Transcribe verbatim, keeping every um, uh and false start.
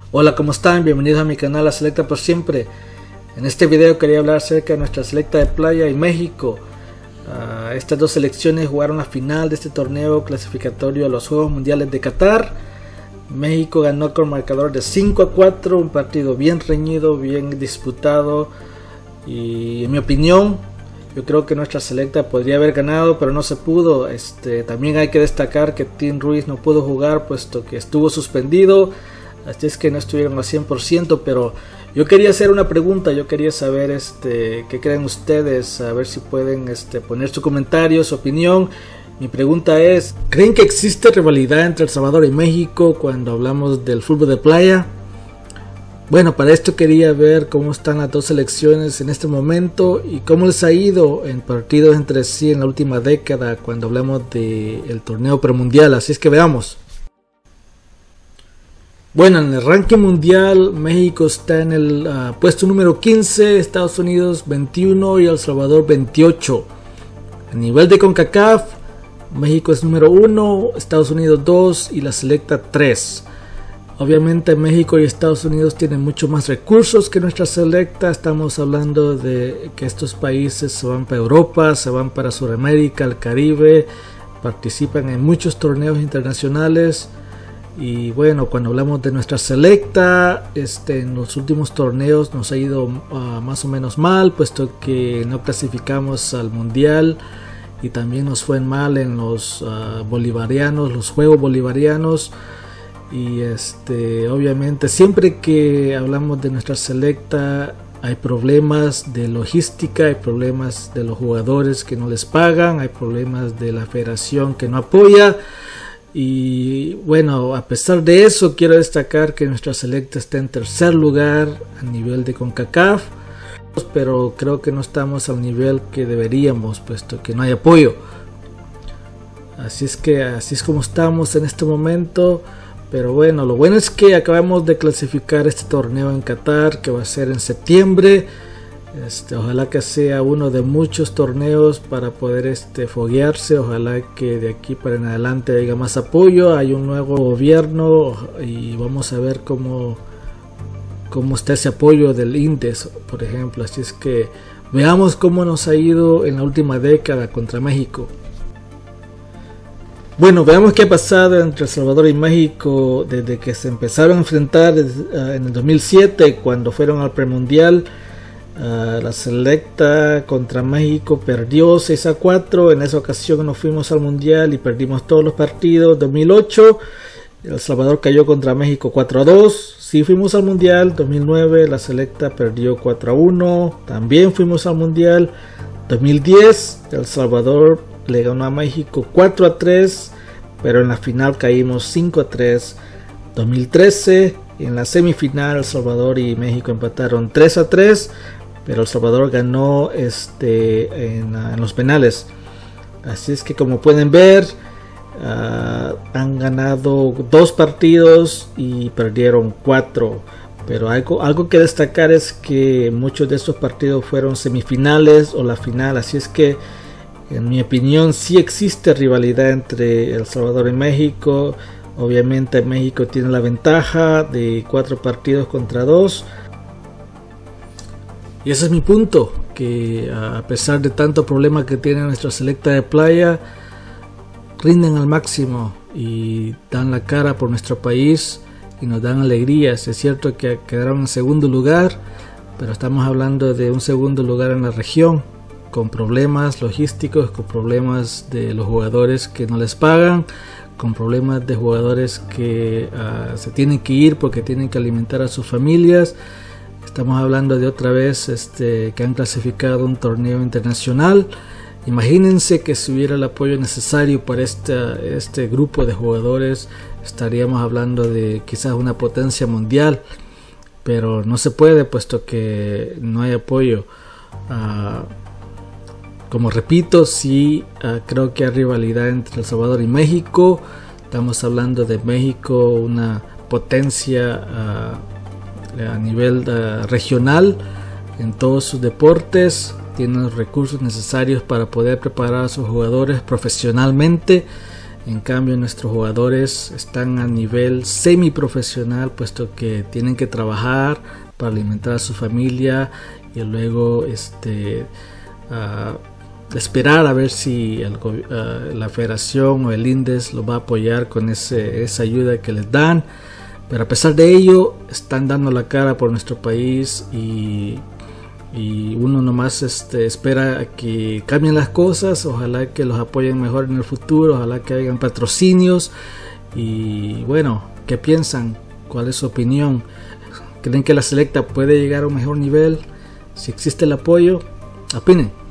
Hola, ¿cómo están? Bienvenidos a mi canal La Selecta por Siempre. En este video quería hablar acerca de nuestra selecta de playa y México. Uh, estas dos selecciones jugaron la final de este torneo clasificatorio a los Juegos Mundiales de Qatar. México ganó con marcador de cinco a cuatro, un partido bien reñido, bien disputado, y en mi opinión yo creo que nuestra selecta podría haber ganado, pero no se pudo. Este, también hay que destacar que Tim Ruiz no pudo jugar puesto que estuvo suspendido, así es que no estuvieron al cien por ciento, pero yo quería hacer una pregunta. Yo quería saber este, qué creen ustedes, a ver si pueden este, poner su comentario, su opinión. Mi pregunta es, ¿creen que existe rivalidad entre El Salvador y México cuando hablamos del fútbol de playa? Bueno, para esto quería ver cómo están las dos selecciones en este momento y cómo les ha ido en partidos entre sí en la última década cuando hablamos del torneo premundial, así es que veamos. Bueno, en el ranking mundial México está en el uh, puesto número quince, Estados Unidos veintiuno y El Salvador veintiocho. A nivel de CONCACAF, México es número uno, Estados Unidos dos y la selecta tres. Obviamente México y Estados Unidos tienen mucho más recursos que nuestra selecta. Estamos hablando de que estos países se van para Europa, se van para Sudamérica, el Caribe, participan en muchos torneos internacionales. Y bueno, cuando hablamos de nuestra selecta, este, en los últimos torneos nos ha ido uh, más o menos mal, puesto que no clasificamos al mundial y también nos fue mal en los uh, bolivarianos, los Juegos Bolivarianos. Y este, obviamente siempre que hablamos de nuestra selecta hay problemas de logística, hay problemas de los jugadores que no les pagan, hay problemas de la federación que no apoya. Y bueno, a pesar de eso, quiero destacar que nuestra selecta está en tercer lugar a nivel de CONCACAF, pero creo que no estamos al nivel que deberíamos, puesto que no hay apoyo. Así es que así es como estamos en este momento. Pero bueno, lo bueno es que acabamos de clasificar este torneo en Qatar, que va a ser en septiembre. Este, ojalá que sea uno de muchos torneos para poder este, foguearse. Ojalá que de aquí para en adelante haya más apoyo. Hay un nuevo gobierno y vamos a ver cómo, cómo está ese apoyo del INDES, por ejemplo. Así es que veamos cómo nos ha ido en la última década contra México. Bueno, veamos qué ha pasado entre El Salvador y México desde que se empezaron a enfrentar uh, en el dos mil siete, cuando fueron al premundial. Uh, la selecta contra México perdió seis a cuatro. En esa ocasión nos fuimos al mundial y perdimos todos los partidos. dos mil ocho, El Salvador cayó contra México cuatro a dos. Sí fuimos al mundial. dos mil nueve, la selecta perdió cuatro a uno. También fuimos al mundial. dos mil diez, El Salvador le ganó a México cuatro a tres, pero en la final caímos cinco a tres. dos mil trece, en la semifinal El Salvador y México empataron tres a tres, pero El Salvador ganó este, en, en los penales. Así es que, como pueden ver, uh, han ganado dos partidos y perdieron cuatro. Pero algo, algo que destacar es que muchos de estos partidos fueron semifinales o la final. Así es que, en mi opinión, sí existe rivalidad entre El Salvador y México. Obviamente México tiene la ventaja de cuatro partidos contra dos. Y ese es mi punto, que a pesar de tanto problema que tiene nuestra selecta de playa, rinden al máximo y dan la cara por nuestro país y nos dan alegrías. Es cierto que quedaron en segundo lugar, pero estamos hablando de un segundo lugar en la región, con problemas logísticos, con problemas de los jugadores que no les pagan, con problemas de jugadores que uh, se tienen que ir porque tienen que alimentar a sus familias. Estamos hablando de otra vez este, que han clasificado un torneo internacional. Imagínense que si hubiera el apoyo necesario para este, este grupo de jugadores, estaríamos hablando de quizás una potencia mundial, pero no se puede puesto que no hay apoyo. Uh, Como repito, sí uh, creo que hay rivalidad entre El Salvador y México. Estamos hablando de México, una potencia uh, a nivel uh, regional en todos sus deportes. Tiene los recursos necesarios para poder preparar a sus jugadores profesionalmente. En cambio, nuestros jugadores están a nivel semiprofesional, puesto que tienen que trabajar para alimentar a su familia y luego este, uh, esperar a ver si el, uh, la federación o el INDES lo va a apoyar con ese, esa ayuda que les dan. Pero a pesar de ello, están dando la cara por nuestro país y... y uno nomás este, espera que cambien las cosas. Ojalá que los apoyen mejor en el futuro, ojalá que hagan patrocinios. Y bueno, ¿qué piensan? ¿Cuál es su opinión? ¿Creen que la selecta puede llegar a un mejor nivel? Si existe el apoyo, opinen.